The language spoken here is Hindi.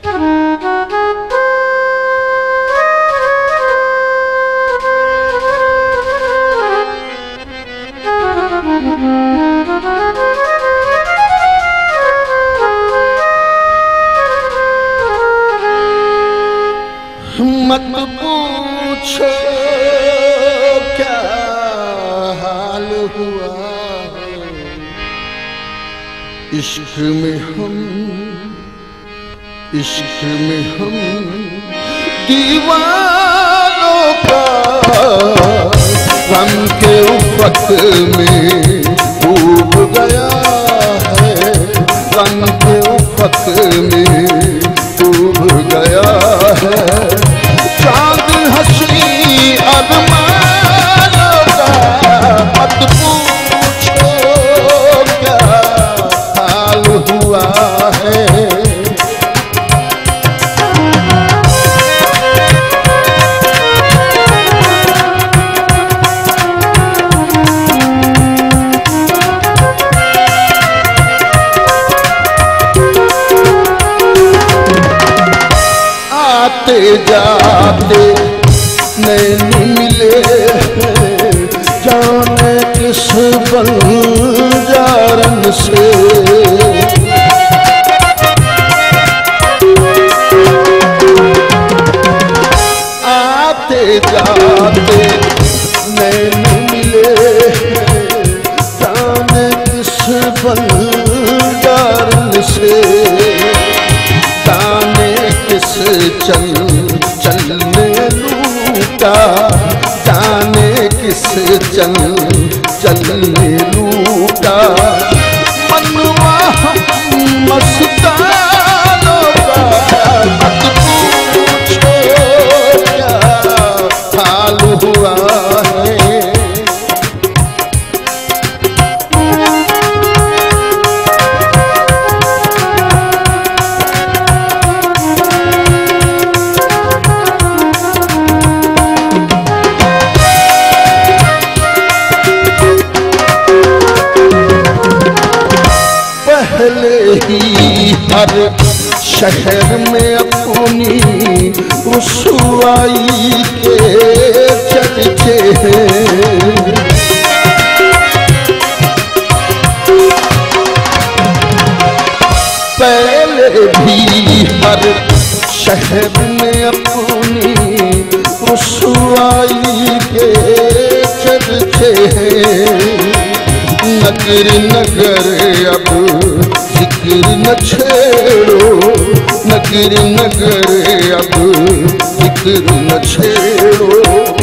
मत पूछो क्या हाल हुआ, इश्क में हम दीवानों का गम के उफक में डूब गया है, गम के उफक में डूब गया है। चांद हंसी अरमानों का मत पूछो क्या हाल हुआ है। आते जाते नैन मिले जाने किस बंजारन से, आते जाते नैन मिले जाने किस बंजारन से, किस चलने लूटा जाने किस चलने लूटा। मनवा मस्तानों का मत पूछो क्या हाल हुआ है। पहले ही हर शहर में अपनी रुसवाई के चर्चे हैं, पहले भी हर शहर में अपनी रुसवाई के चर्चे हैं। नगर नगर अब जिक्र न छेड़ो, नगर नगर अब जिक्र न छेड़ो।